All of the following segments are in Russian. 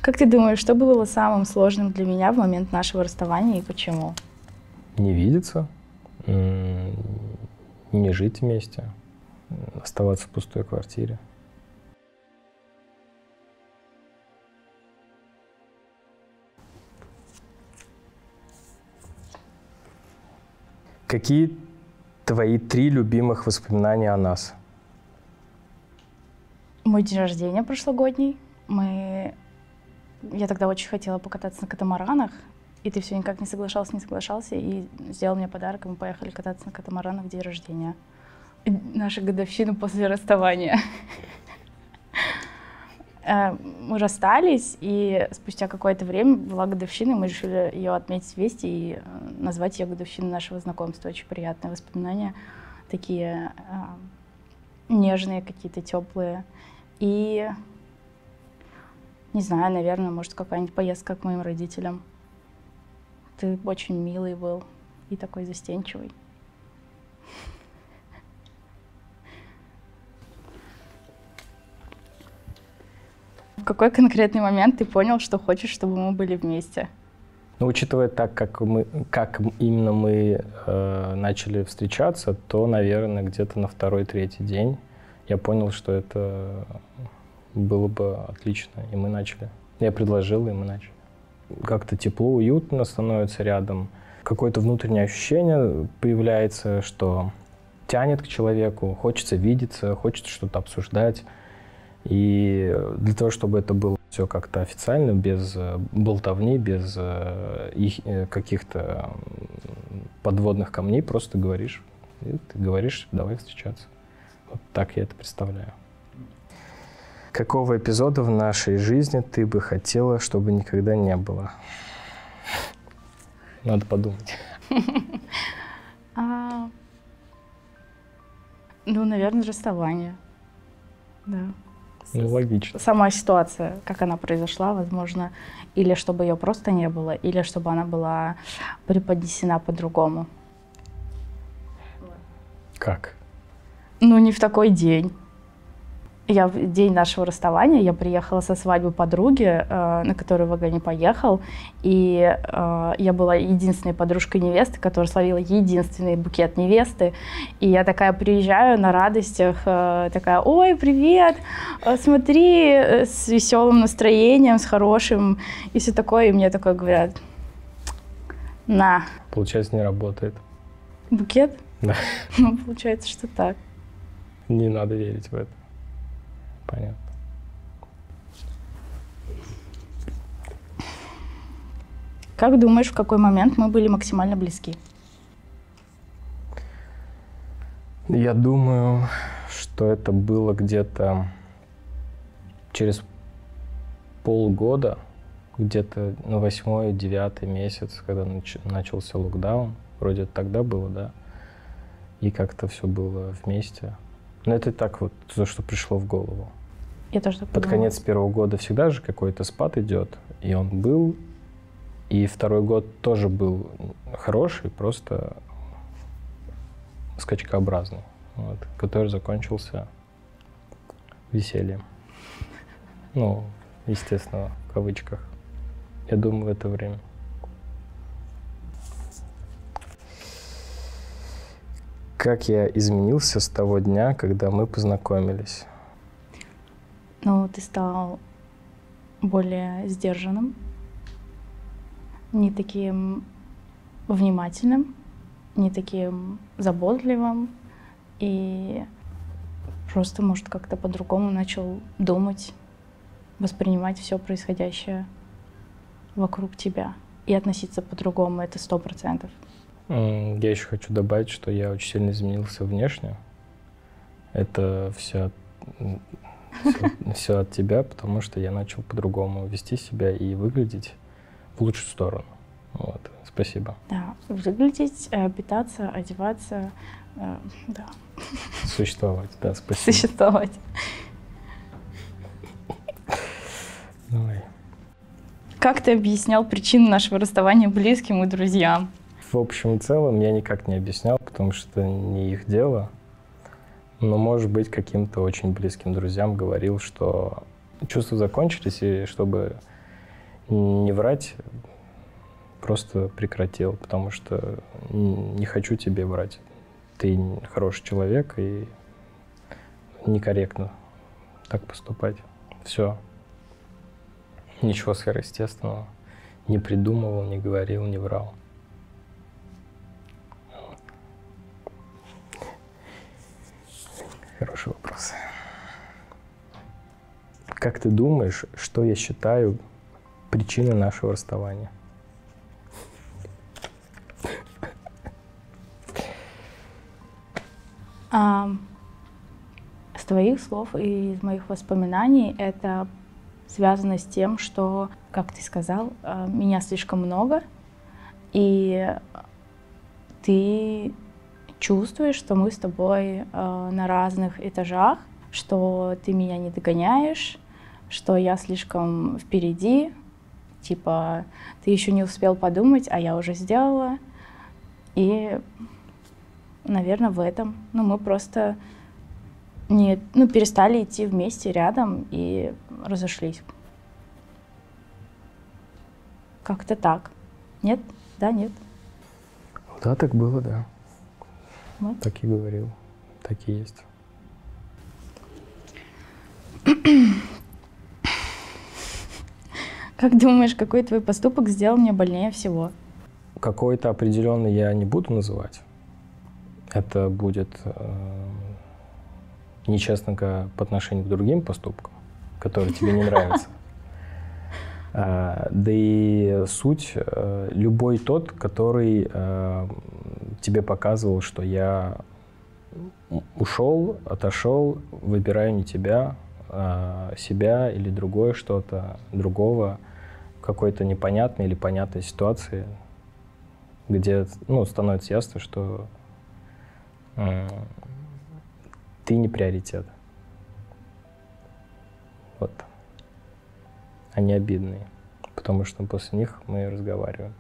Как ты думаешь, что было самым сложным для меня в момент нашего расставания и почему? Не видеться, не жить вместе, оставаться в пустой квартире. Какие твои 3 любимых воспоминания о нас? Мой день рождения прошлогодний. Я тогда очень хотела покататься на катамаранах, и ты все никак не соглашался, и сделал мне подарок, и мы поехали кататься на катамаранах в день рождения. Наша годовщина после расставания. Мы расстались, и спустя какое-то время была годовщина, и мы решили ее отметить вместе и назвать ее годовщиной нашего знакомства. Очень приятные воспоминания, такие нежные, какие-то теплые. И, не знаю, наверное, может, какая-нибудь поездка к моим родителям. Ты очень милый был и такой застенчивый. В какой конкретный момент ты понял, что хочешь, чтобы мы были вместе? Ну, учитывая так, как именно мы начали встречаться, то, наверное, где-то на 2-3 день я понял, что это было бы отлично, и мы начали. Я предложил, и мы начали. Как-то тепло, уютно становится рядом. Какое-то внутреннее ощущение появляется, что тянет к человеку, хочется видеться, хочется что-то обсуждать. И для того, чтобы это было все как-то официально, без болтовни, без каких-то подводных камней, просто говоришь. И ты говоришь, давай встречаться. Вот так я это представляю. Какого эпизода в нашей жизни ты бы хотела, чтобы никогда не было? Надо подумать. Ну, наверное, расставание. Да. Ну, логично. Сама ситуация, как она произошла, возможно, или чтобы ее просто не было, или чтобы она была преподнесена по-другому. Как? Ну, не в такой день. В день нашего расставания я приехала со свадьбы подруги, на которую Вага не поехал, и я была единственной подружкой невесты, которая словила единственный букет невесты, и я такая приезжаю на радостях, такая: ой, привет, смотри, с веселым настроением, с хорошим, и все такое, и мне такое говорят: на. Получается, не работает. Букет? Да. Ну, получается, что так. Не надо верить в это. Понятно. Как думаешь, в какой момент мы были максимально близки? Я думаю, что это было где-то через полгода, где-то на 8-9 месяц, когда начался локдаун. Вроде тогда было, да. И как-то все было вместе. Но это так вот, то, что пришло в голову. Я тоже так Под подумала. конец первого года всегда же какой-то спад идет. И он был. И второй год тоже был хороший, просто скачкообразный, вот, который закончился весельем. Ну, естественно, в кавычках. Я думаю, в это время. Как я изменился с того дня, когда мы познакомились? Ну, ты стал более сдержанным, не таким внимательным, не таким заботливым, и просто, может, как-то по-другому начал думать, воспринимать все происходящее вокруг тебя и относиться по-другому, это 100%. Я еще хочу добавить, что я очень сильно изменился внешне. Это все от тебя, потому что я начал по-другому вести себя и выглядеть в лучшую сторону. Вот. Спасибо. Да, выглядеть, питаться, одеваться, да. Существовать, да, спасибо. Существовать. Давай. Как ты объяснял причину нашего расставания близким и друзьям? В общем и целом я никак не объяснял, потому что это не их дело. Но, может быть, каким-то очень близким друзьям говорил, что чувства закончились, и чтобы не врать, просто прекратил, потому что не хочу тебе врать. Ты хороший человек, и некорректно так поступать. Все. Ничего сверхъестественного не придумывал, не говорил, не врал. Хороший вопрос. Как ты думаешь, что я считаю причиной нашего расставания? С твоих слов и из моих воспоминаний это связано с тем, что, как ты сказал, меня слишком много, и ты чувствуешь, что мы с тобой на разных этажах, что ты меня не догоняешь, что я слишком впереди, типа ты еще не успел подумать, а я уже сделала. И, наверное, в этом, мы просто перестали идти вместе рядом и разошлись. Как-то так. Нет? Да, нет? Да, так было, да. Вот. Так и говорил. Так и есть. Как думаешь, какой твой поступок сделал мне больнее всего? Какой-то определенный я не буду называть. Это будет нечестно по отношению к другим поступкам, которые тебе не нравятся. Да и суть любой тот, который тебе показывал, что я ушел, отошел, выбираю не тебя, а себя или другое что-то, другого, в какой-то непонятной или понятной ситуации, где становится ясно, что ты не приоритет. Вот. Они обидные, потому что после них мы разговариваем.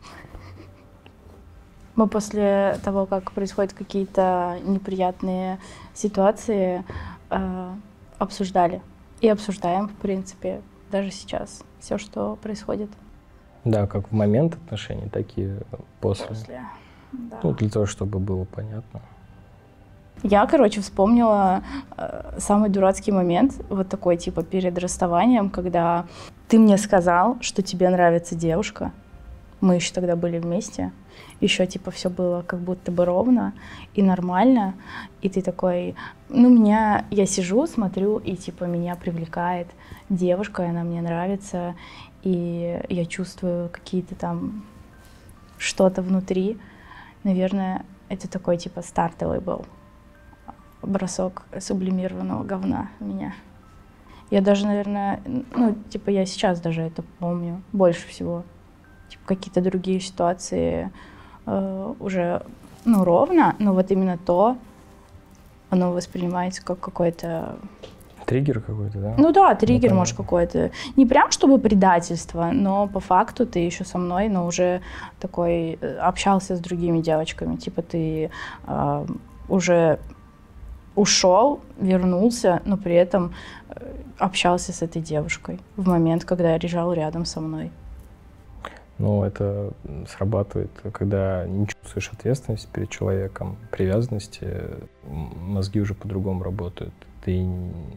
Мы после того, как происходят какие-то неприятные ситуации, обсуждали. И обсуждаем, в принципе, даже сейчас все, что происходит. Да, как в момент отношений, так и после. Да. Для того, чтобы было понятно. Я, вспомнила самый дурацкий момент, вот такой, перед расставанием, когда ты мне сказал, что тебе нравится девушка. Мы еще тогда были вместе. Еще, все было как будто бы ровно и нормально. И ты такой, я сижу, смотрю, и, меня привлекает девушка, и она мне нравится. И я чувствую какие-то там что-то внутри. Наверное, это такой, стартовый был бросок сублимированного говна в меня. Я даже, наверное, я сейчас даже это помню больше всего. Какие-то другие ситуации уже, ровно, но вот именно то, оно воспринимается как какой-то... Триггер какой-то, да? Да, триггер, может, какой-то. Не прям чтобы предательство, но по факту ты еще со мной, но уже такой общался с другими девочками. Ты уже ушел, вернулся, но при этом общался с этой девушкой в момент, когда я лежал рядом со мной. Это срабатывает, когда не чувствуешь ответственности перед человеком, привязанности, мозги уже по-другому работают. Ты...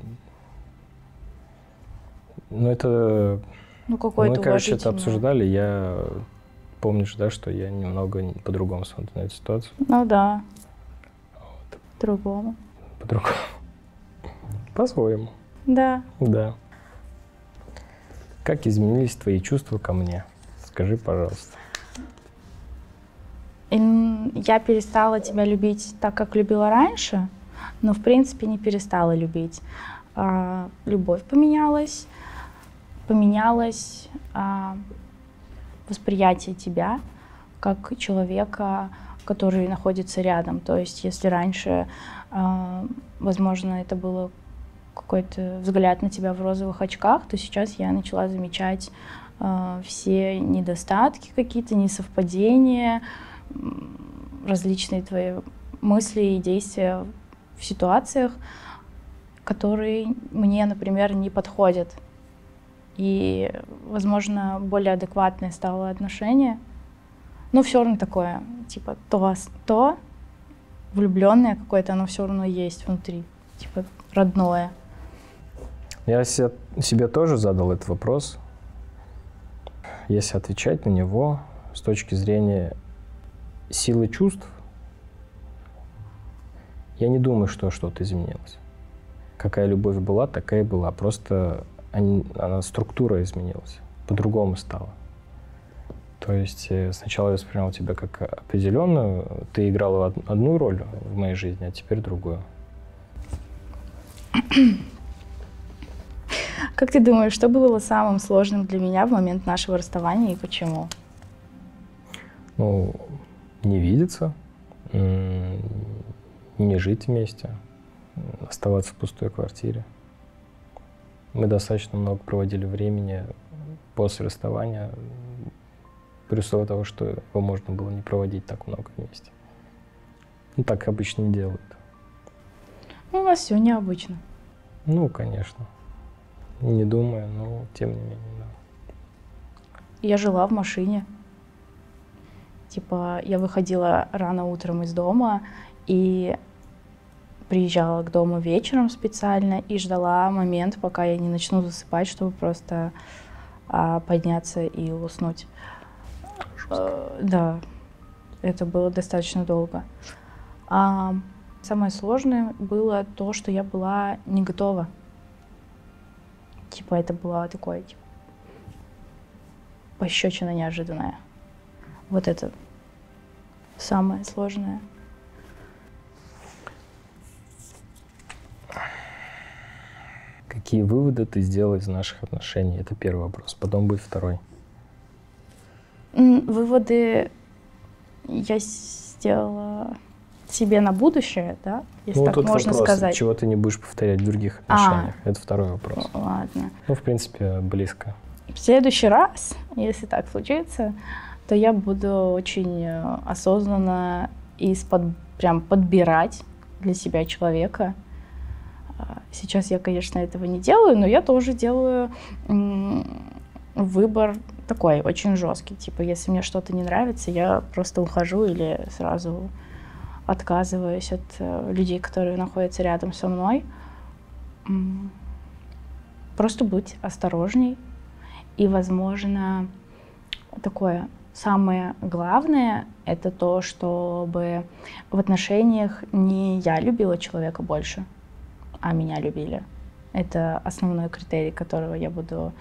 это... какой-то мы, короче, это обсуждали. Помнишь, да, что я немного по-другому смотрю на эту ситуацию? Да. Вот. По-другому. По-другому. По-своему. Да. Да. Как изменились твои чувства ко мне? Скажи, пожалуйста. Я перестала тебя любить так, как любила раньше, но, в принципе, не перестала любить. Любовь поменялась, восприятие тебя как человека, который находится рядом. То есть, если раньше, возможно, это было какой-то взгляд на тебя в розовых очках, то сейчас я начала замечать все недостатки какие-то, несовпадения, различные твои мысли и действия в ситуациях, которые мне, например, не подходят. и, возможно, более адекватное стало отношение. Но все равно такое, типа, то влюбленное какое-то, оно все равно есть внутри, типа, родное. Я себе тоже задал этот вопрос. Если отвечать на него с точки зрения силы чувств, я не думаю, что что-то изменилось. Какая любовь была, такая и была. Просто структура изменилась, по-другому стала. То есть сначала я воспринял тебя как определенную, ты играла одну роль в моей жизни, а теперь другую. Как ты думаешь, что было самым сложным для меня в момент нашего расставания и почему? Ну, не видеться, не жить вместе, оставаться в пустой квартире. Мы достаточно много проводили времени после расставания, при условии того, что его можно было не проводить так много вместе. Ну, так обычно не делают. Ну, у нас все необычно. Ну, конечно. Не думаю, но тем не менее, да. Я жила в машине. Типа, я выходила рано утром из дома и приезжала к дому вечером специально и ждала момент, пока я не начну засыпать, чтобы просто подняться и уснуть. Да, это было достаточно долго. Самое сложное было то, что я была не готова. Типа, это была такое, типа, пощечина неожиданная. Вот это самое сложное. Какие выводы ты сделал из наших отношений? Это первый вопрос. Потом будет второй. Выводы я сделала себе на будущее, да? Если так можно сказать. Чего ты не будешь повторять в других отношениях? Это второй вопрос. Ладно. Ну, в принципе, близко. В следующий раз, если так случится, то я буду очень осознанно и прям подбирать для себя человека. Сейчас я, конечно, этого не делаю, но я тоже делаю выбор такой, очень жесткий. Типа, если мне что-то не нравится, я просто ухожу или сразу отказываюсь от людей, которые находятся рядом со мной. Просто быть осторожней. И, возможно, такое самое главное — это то, чтобы в отношениях не я любила человека больше, а меня любили. Это основной критерий, который буду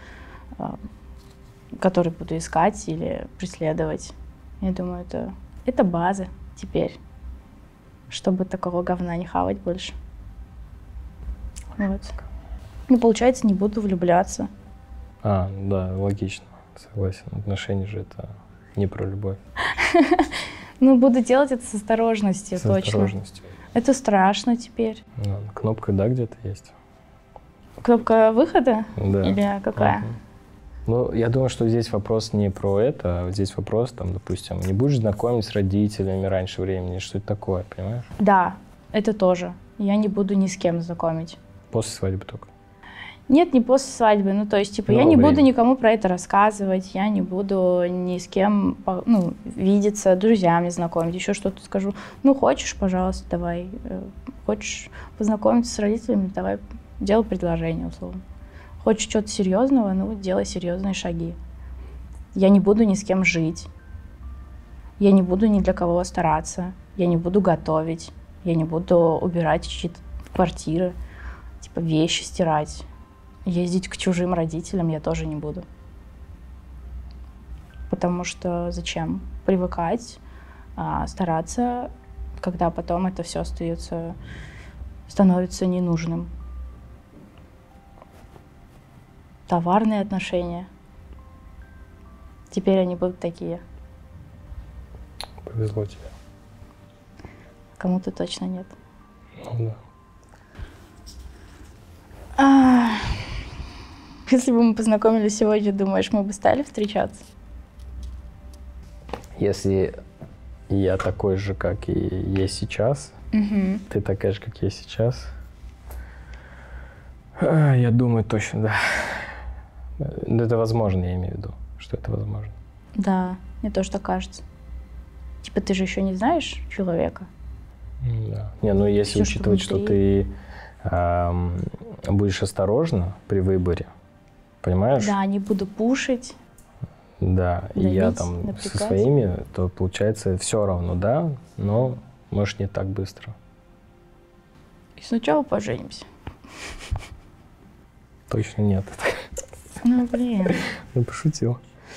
искать или преследовать. Я думаю, это база теперь, чтобы такого говна не хавать больше. Вот. Ну, получается, не буду влюбляться. Да, логично, согласен. Отношения же это не про любовь. Ну, буду делать это с осторожностью, точно. С осторожностью. Это страшно теперь. Кнопка, да, где-то есть? Кнопка выхода? Да. Или какая? Ну, я думаю, что здесь вопрос не про это, а здесь вопрос, там, допустим, не будешь знакомить с родителями раньше времени, что это такое, понимаешь? Да, это тоже. Я не буду ни с кем знакомить. После свадьбы только? Нет, не после свадьбы. Ну, то есть, типа, я не буду никому про это рассказывать, я не буду ни с кем, видеться, друзьями знакомить, еще что-то скажу. Ну, хочешь, пожалуйста, давай. Хочешь познакомиться с родителями, давай, делай предложение, условно. Хочешь что-то серьезного, делай серьезные шаги. Я не буду ни с кем жить. Я не буду ни для кого стараться. Я не буду готовить. Я не буду убирать чьи-то квартиры, типа, вещи стирать. Ездить к чужим родителям я тоже не буду. Потому что зачем? Привыкать, стараться, когда потом это все становится ненужным. Товарные отношения. Теперь они будут такие. Повезло тебе. Кому-то точно нет. Ну да. Если бы мы познакомились сегодня, думаешь, мы бы стали встречаться? Если я такой же, как и есть сейчас, ты такая же, как есть сейчас, я думаю, точно, да. Это возможно, я имею в виду, что это возможно. Да, мне тоже так кажется. Типа ты же еще не знаешь человека. Да. Не, ну если Всё, учитывать, что ты будешь осторожна при выборе, понимаешь? Да, не буду пушить. Да, и Давить, я там напрягать. со своими, то получается все равно, да, но может не так быстро. И сначала поженимся. Точно нет. Ну, блин. Ну, пошутил.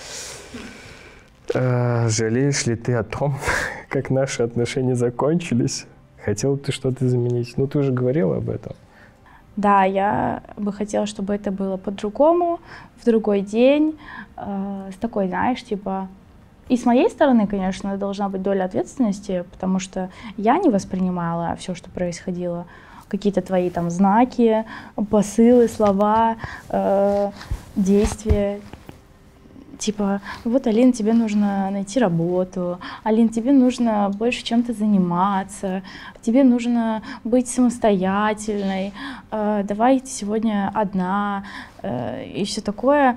Жалеешь ли ты о том, как наши отношения закончились? Хотела ты что-то изменить? Ну, ты уже говорила об этом. Да, я бы хотела, чтобы это было по-другому, в другой день, с такой, знаешь, типа... И с моей стороны, конечно, должна быть доля ответственности, потому что я не воспринимала все, что происходило, какие-то твои там знаки, посылы, слова, действия. Типа, вот, Алин, тебе нужно найти работу, Алин, тебе нужно больше чем-то заниматься, тебе нужно быть самостоятельной, давай ты сегодня одна, и все такое.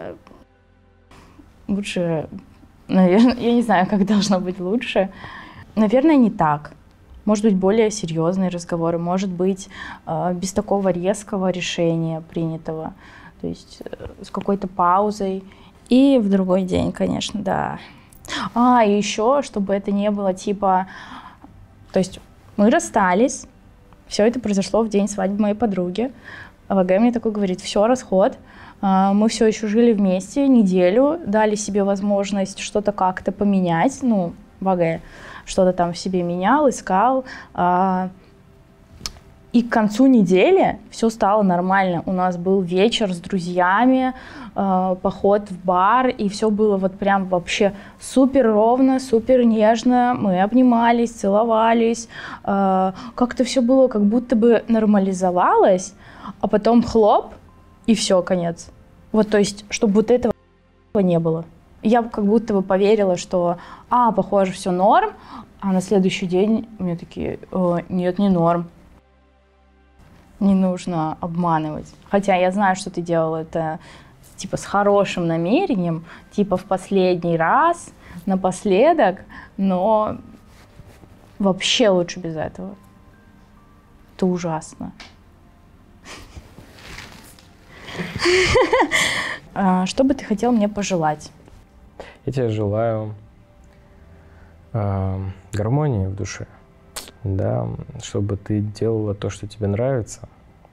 Лучше, наверное, я не знаю, как должно быть лучше. Наверное, не так. Может быть, более серьезные разговоры, может быть, без такого резкого решения принятого, то есть с какой-то паузой. И в другой день, конечно, да. И еще, чтобы это не было типа... То есть мы расстались, все это произошло в день свадьбы моей подруги. ВГ мне такой говорит, все, расход. Мы все еще жили вместе неделю, дали себе возможность что-то как-то поменять. Ну, ВГ что-то там в себе менял, искал. И к концу недели все стало нормально. У нас был вечер с друзьями, поход в бар, и все было вот прям вообще супер ровно, супер нежно. Мы обнимались, целовались. Как-то все было как будто бы нормализовалось, а потом хлоп, и все, конец. Вот, то есть, чтобы вот этого не было. Я как будто бы поверила, что, похоже, все норм, а на следующий день у меня такие, нет, не норм. Не нужно обманывать. Хотя я знаю, что ты делала это типа с хорошим намерением, типа в последний раз, напоследок, но вообще лучше без этого. Это ужасно. Что бы ты хотел мне пожелать? Я тебе желаю гармонии в душе. Да, чтобы ты делала то, что тебе нравится,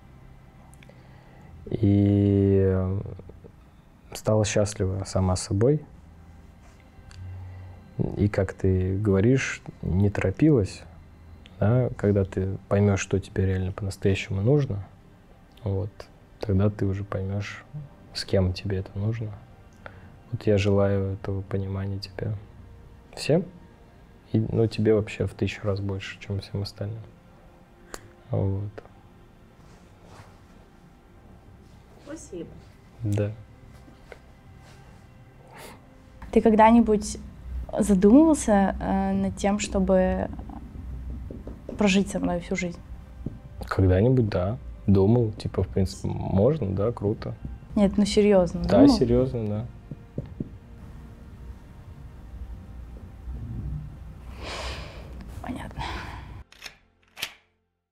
и стала счастлива сама собой. И, как ты говоришь, не торопилась, да, когда ты поймешь, что тебе реально по-настоящему нужно, вот, тогда ты уже поймешь, с кем тебе это нужно. Вот я желаю этого понимания тебе всем. И, тебе вообще в 1000 раз больше, чем всем остальным. Вот. Спасибо. Да. Ты когда-нибудь задумывался над тем, чтобы прожить со мной всю жизнь? Когда-нибудь, да. Думал, в принципе, можно, да, круто. Нет, серьезно. Да, думал? серьезно, да.